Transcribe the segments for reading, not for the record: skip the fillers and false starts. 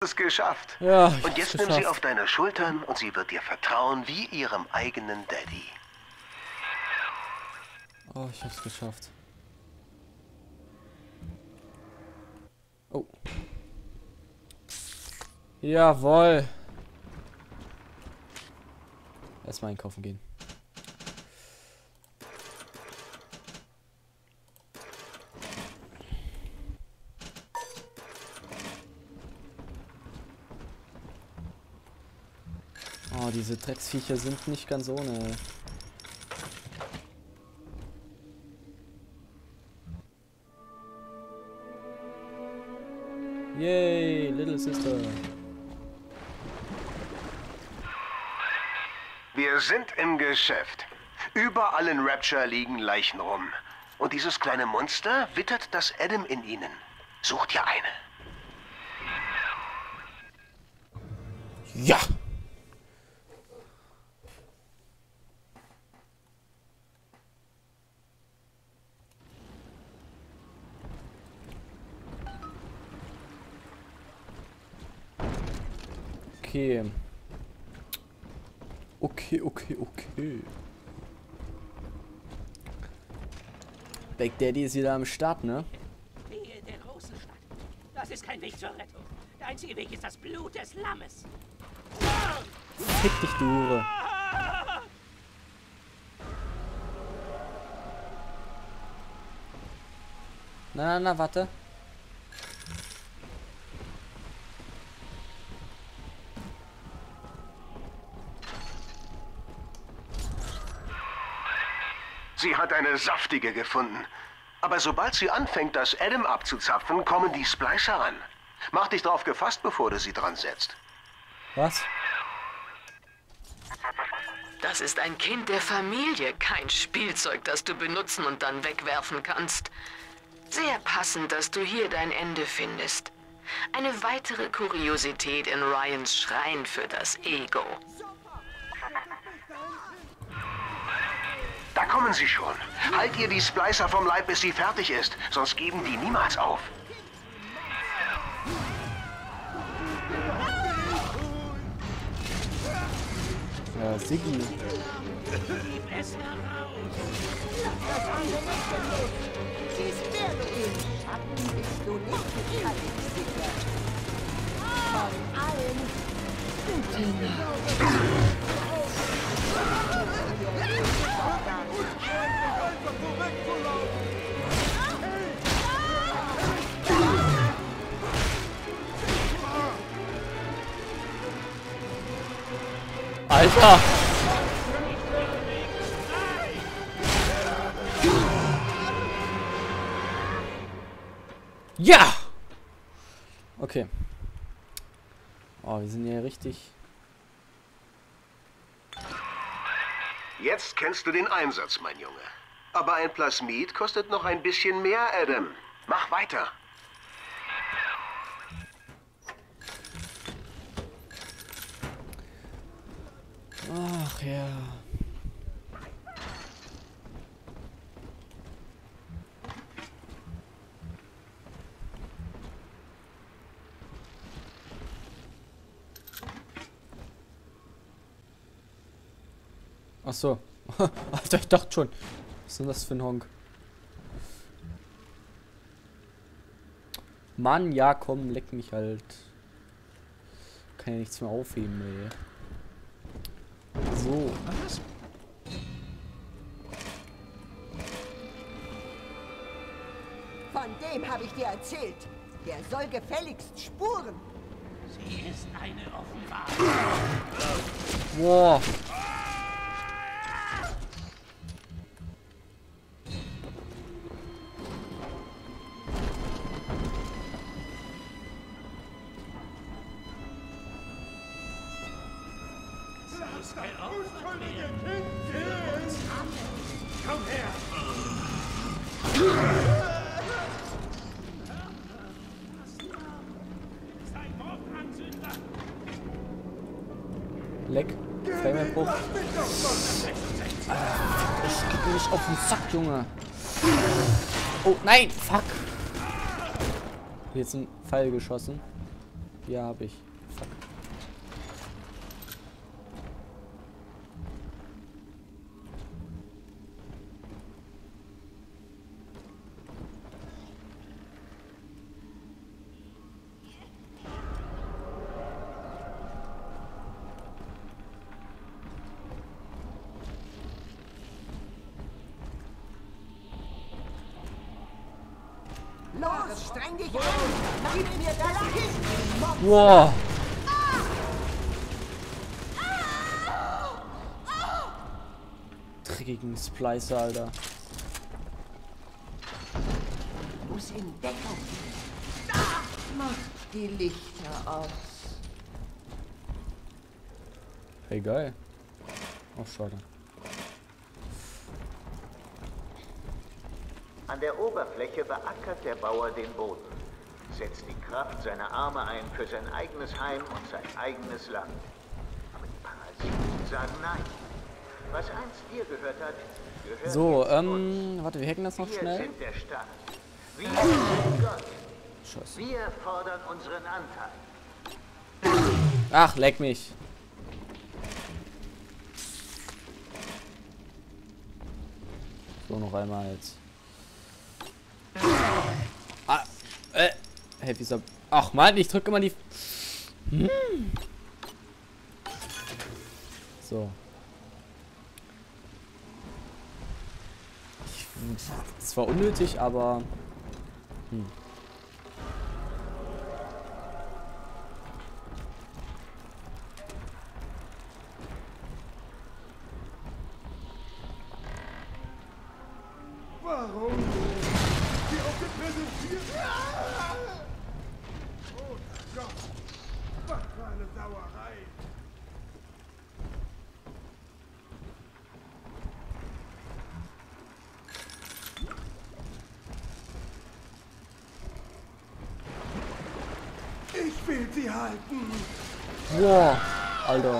es geschafft. Ja, und jetzt nimm sie auf deine Schultern und sie wird dir vertrauen wie ihrem eigenen Daddy. Oh, ich hab's geschafft. Oh. Jawohl. Erstmal einkaufen gehen. Oh, diese Drecksviecher sind nicht ganz ohne. Yay, Little Sister. Wir sind im Geschäft. Überall in Rapture liegen Leichen rum. Und dieses kleine Monster wittert das Adam in ihnen. Sucht ihr eine. Ja! Okay. Okay. Big Daddy ist wieder am Start, ne? Wehe der großen Stadt. Das ist kein Weg zur Rettung. Der einzige Weg ist das Blut des Lammes. Fick dich, du Hure. Na, warte. Sie hat eine saftige gefunden. Aber sobald sie anfängt, das Adam abzuzapfen, kommen die Splicer an. Mach dich drauf gefasst, bevor du sie dran setzt. Was? Das ist ein Kind der Familie, kein Spielzeug, das du benutzen und dann wegwerfen kannst. Sehr passend, dass du hier dein Ende findest. Eine weitere Kuriosität in Ryans Schrein für das Ego. Da kommen sie schon. Halt ihr die Splicer vom Leib, bis sie fertig ist. Sonst geben die niemals auf. Ja, Siggi. Gib es heraus. Siehst wer du bist. Schatten bist du nicht beteiligt, sicher. Von allen. Alter! Ja! Okay. Oh, wir sind hier richtig. Jetzt kennst du den Einsatz, mein Junge. Aber ein Plasmid kostet noch ein bisschen mehr, Adam. Mach weiter. Ach ja. Ach so. Alter, ich dachte schon. Was ist denn das für ein Honk? Mann, ja, komm, leck mich halt. Kann ja nichts mehr aufheben, ey. So. Was? Von dem habe ich dir erzählt. Der soll gefälligst spuren. Sie ist eine Offenbarung. Boah. Komm her! Leck. Flameabbruch. Ich geh nicht auf den Sack, Junge. Oh, nein! Fuck! Jetzt ein Pfeil geschossen. Ja, hab ich. Fuck. Los, streng dich an! Gib mir das Kind! Wow. Dreckigen Splicer, Alter. Muss in Deckung. Macht die Lichter aus. Hey, geil. Oh, schade. An der Oberfläche beackert der Bauer den Boden, setzt die Kraft seiner Arme ein für sein eigenes Heim und sein eigenes Land. Aber die Parasiten sagen nein. Was einst dir gehört hat, gehört So, jetzt uns. warte, wir hacken das noch Wir schnell. sind der Staat. Wir sind Gott. Scheiße. Wir fordern unseren Anteil. Ach, leck mich. So, noch einmal jetzt. Ah, Happy Sub. Ach man, ich drücke immer die... So. Es war unnötig, aber... Warum? Wie oft präsentiert? Oh Gott, was für eine Sauerei. Ich will sie halten. Wow, Alter.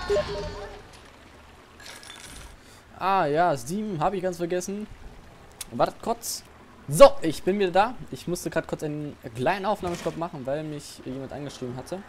Ah ja, Steam habe ich ganz vergessen. Wartet kurz. So, ich bin wieder da. Ich musste gerade kurz einen kleinen Aufnahmestopp machen, weil mich jemand angeschrieben hatte.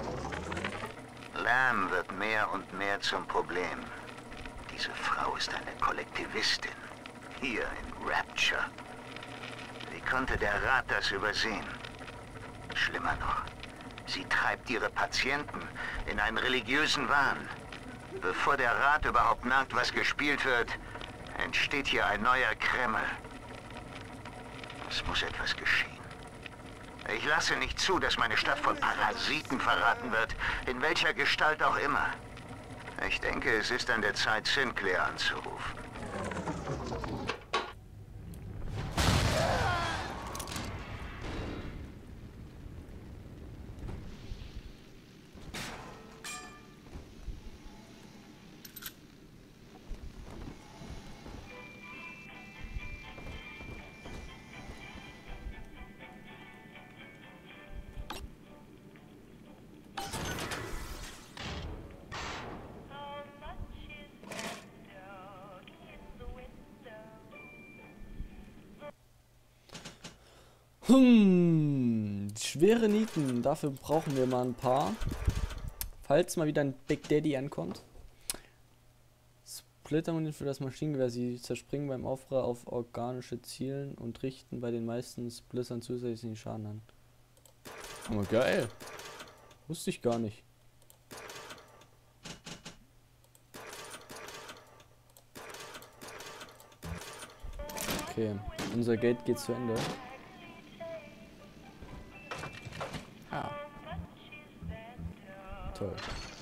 Lärm wird mehr und mehr zum Problem. Diese Frau ist eine Kollektivistin. Hier in Rapture. Wie konnte der Rat das übersehen? Schlimmer noch. Sie treibt ihre Patienten in einen religiösen Wahn. Bevor der Rat überhaupt merkt, was gespielt wird, entsteht hier ein neuer Kreml. Es muss etwas geschehen. Ich lasse nicht zu, dass meine Stadt von Parasiten verraten wird, in welcher Gestalt auch immer. Ich denke, es ist an der Zeit, Sinclair anzurufen. Schwere Nieten. Dafür brauchen wir mal ein paar. Falls mal wieder ein Big Daddy ankommt. Splittermunition für das Maschinengewehr. Sie zerspringen beim Aufprall auf organische Zielen und richten bei den meisten Splittern zusätzlichen Schaden an. Oh, geil. Wusste ich gar nicht. Okay, unser Gate geht zu Ende. Ah. Toll.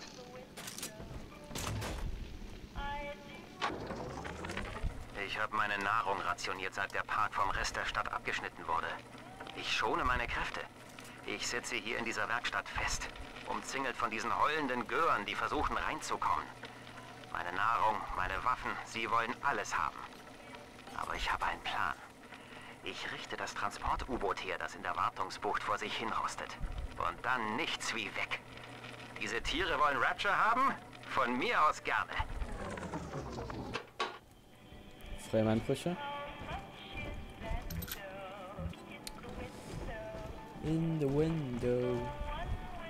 Ich habe meine Nahrung rationiert, seit der Park vom Rest der Stadt abgeschnitten wurde. Ich schone meine Kräfte. Ich sitze hier in dieser Werkstatt fest, umzingelt von diesen heulenden Gören, die versuchen reinzukommen. Meine Nahrung, meine Waffen, sie wollen alles haben. Aber ich habe einen Plan. Ich richte das Transport-U-Boot her, das in der Wartungsbucht vor sich hinrostet. Und dann nichts wie weg. Diese Tiere wollen Rapture haben? Von mir aus gerne. Freie Einbrüche. In the window.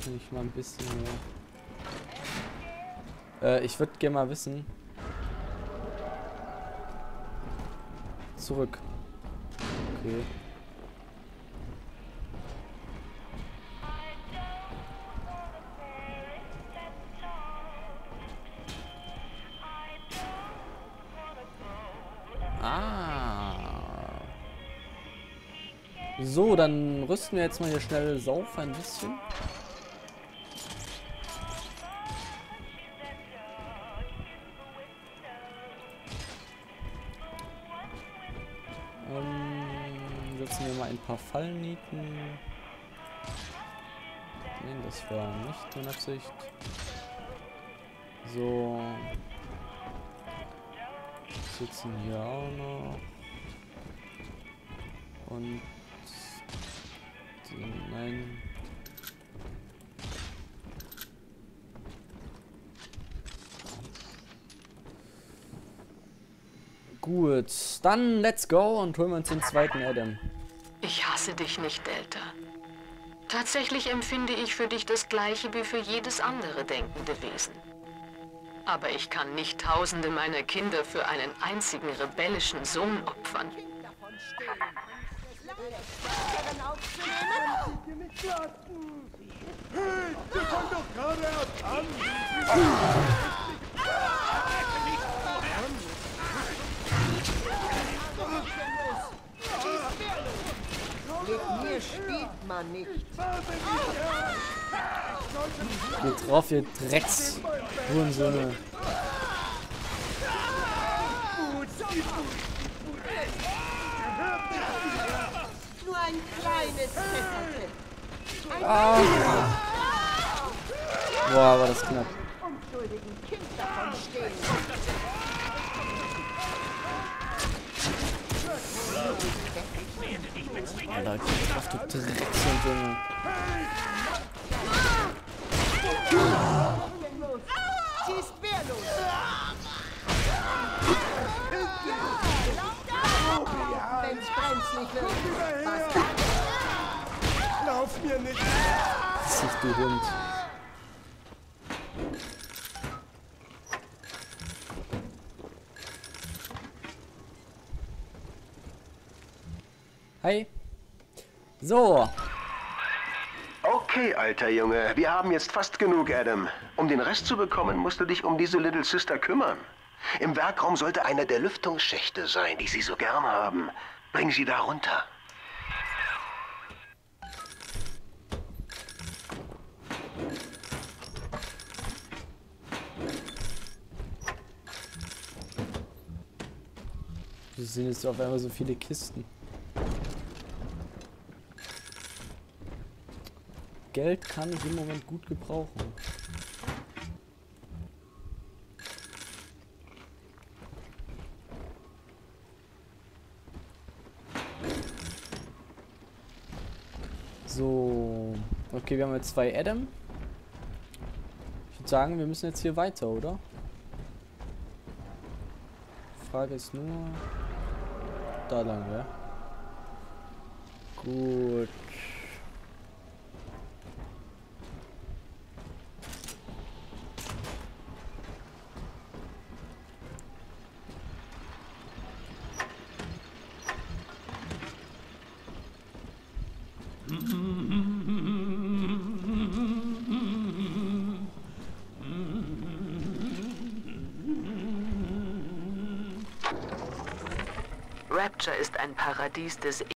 Nicht mal ein bisschen mehr. Ich würde gerne mal wissen. Zurück. Okay. So, dann rüsten wir jetzt mal hier schnell Sauf ein bisschen. Setzen wir mal ein paar Fallnieten. Nein, das war nicht meine Absicht. So. Sitzen hier auch noch. Und nein. Gut, dann let's go und holen wir uns den zweiten Adam. Ich hasse dich nicht, Delta. Tatsächlich empfinde ich für dich das Gleiche wie für jedes andere denkende Wesen. Aber ich kann nicht Tausende meiner Kinder für einen einzigen rebellischen Sohn opfern. Hey, wir fangen doch gerade erst an! Mit mir spielt man nicht. Geht drauf, ihr Drecks. Hurensöhne. Nur ein kleines Messerchen. Ah. Boah, war das knapp. Unschuldigen Kind davon stehen. Alter, geht drauf, du Drecksjunge. Sie ist wehrlos. Wenn's brenzlig wird. Was dann? Lauf mir nicht! Sich, du Hund. Hi. So. Okay, alter Junge, wir haben jetzt fast genug, Adam. Um den Rest zu bekommen, musst du dich um diese Little Sister kümmern. Im Werkraum sollte einer der Lüftungsschächte sein, die sie so gern haben. Bring sie da runter. Wir sehen jetzt auf einmal so viele Kisten. Geld kann ich im Moment gut gebrauchen. So. Okay, wir haben jetzt 2 Adam. Ich würde sagen, wir müssen jetzt hier weiter, oder? Die Frage ist nur... Da lang, ja? Gut. Rapture ist ein Paradies des